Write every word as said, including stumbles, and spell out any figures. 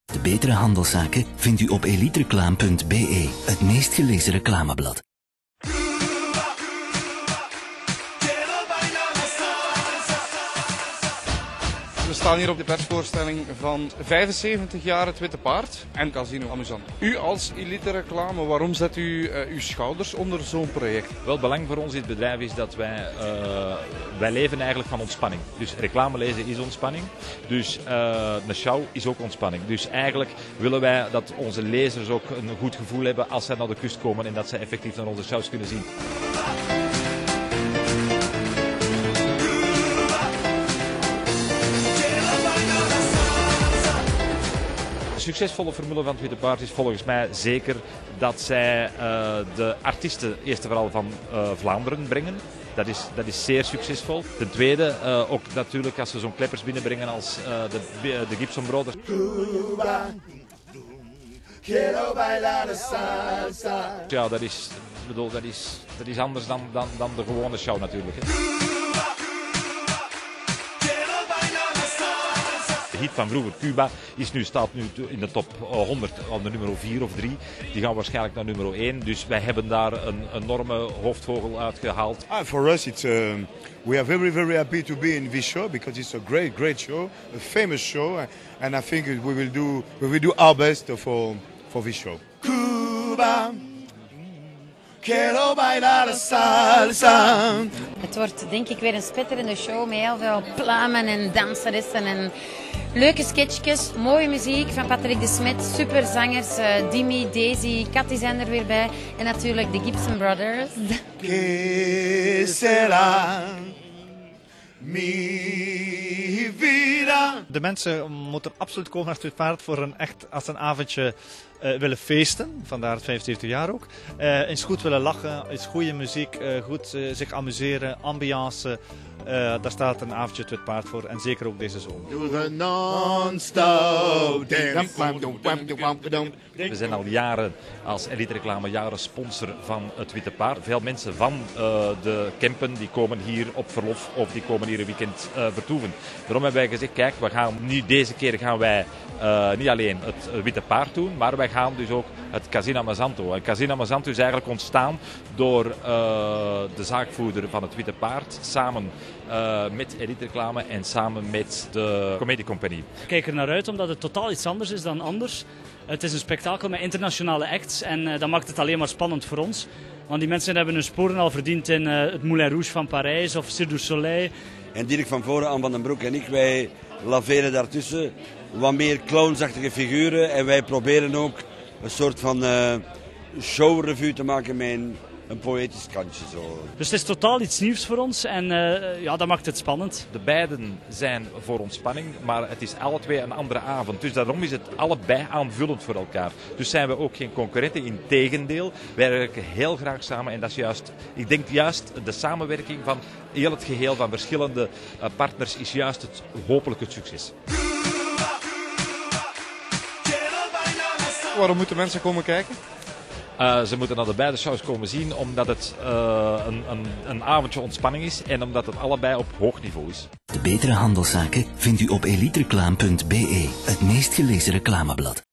De betere handelszaken vindt u op elitereclame punt b e, het meest gelezen reclameblad. We staan hier op de persvoorstelling van vijfenzeventig jaar het Witte Paard en Casino Amusant. U als Elite Reclame, waarom zet u uh, uw schouders onder zo'n project? Wel, belang voor ons in het bedrijf is dat wij, uh, wij leven eigenlijk van ontspanning. Dus reclame lezen is ontspanning. Dus uh, een show is ook ontspanning. Dus eigenlijk willen wij dat onze lezers ook een goed gevoel hebben als zij naar de kust komen en dat zij effectief naar onze shows kunnen zien. De succesvolle formule van het Witte Paard is volgens mij zeker dat zij uh, de artiesten eerst en vooral van uh, Vlaanderen brengen. Dat is, dat is zeer succesvol. Ten tweede, uh, ook natuurlijk als ze zo'n kleppers binnenbrengen als uh, de, de Gibson Brothers. Ja, dat is, bedoel, dat is, dat is anders dan, dan, dan de gewone show natuurlijk. Hè. De hit van vroeger, Cuba, is nu, staat nu in de top honderd, aan de nummer vier of drie. Die gaan waarschijnlijk naar nummer één. Dus wij hebben daar een enorme hoofdvogel uitgehaald. Ah, for us, it's, um, we are very, very happy to be in this show because it's a great, great show, a famous show. And I think we will do, we will do our best for, for this show. Cuba, quiero bailar salsa. Het wordt denk ik weer een spetterende show met heel veel plamen en danseressen en leuke sketchjes, mooie muziek van Patrick de Smet, superzangers, uh, Dimi, Daisy, Cathy zijn er weer bij en natuurlijk de Gibson Brothers. Que será mi vida? De mensen moeten absoluut komen naar het Witte Paard voor een echt als een avondje uh, willen feesten, vandaar het vijfenzeventig jaar ook. Uh, eens goed willen lachen, eens goede muziek, uh, goed uh, zich amuseren, ambiance. Uh, daar staat een avondje het Witte Paard voor en zeker ook deze zomer. We zijn al jaren als Elite Reclame jaren sponsor van het Witte Paard. Veel mensen van uh, de Kempen die komen hier op verlof of die komen hier een weekend uh, vertoeven. Daarom hebben wij gezegd, kijk, we gaan nu deze keer gaan wij uh, niet alleen het Witte Paard doen, maar wij gaan dus ook het Casino Amusanto. En Casino Amusanto is eigenlijk ontstaan door uh, de zaakvoerder van het Witte Paard samen uh, met Elite Reclame en samen met de Comedy Company. Ik kijk er naar uit omdat het totaal iets anders is dan anders. Het is een spektakel met internationale acts en uh, dat maakt het alleen maar spannend voor ons. Want die mensen hebben hun sporen al verdiend in uh, het Moulin Rouge van Parijs of Cirque du Soleil. En Dirk van Voren, Anne van den Broek en ik, wij laveren daartussen wat meer clownsachtige figuren. En wij proberen ook een soort van uh, showrevue te maken met een, een poëtisch kantje. Zo. Dus het is totaal iets nieuws voor ons en uh, ja, dat maakt het spannend. De beiden zijn voor ontspanning, maar het is alle twee een andere avond. Dus daarom is het allebei aanvullend voor elkaar. Dus zijn we ook geen concurrenten, integendeel. Wij werken heel graag samen en dat is juist, ik denk juist de samenwerking van heel het geheel van verschillende uh, partners is juist het, hopelijk het succes. Waarom moeten mensen komen kijken? Uh, ze moeten naar de beide shows komen zien omdat het uh, een, een, een avondje ontspanning is en omdat het allebei op hoog niveau is. De betere handelszaken vindt u op elitereclame punt b e, het meest gelezen reclameblad.